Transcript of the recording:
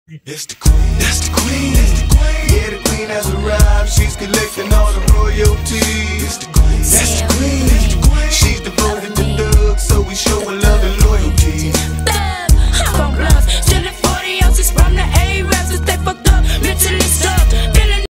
It's the queen, that's the queen, it's the queen. Yeah, the queen has arrived, she's collecting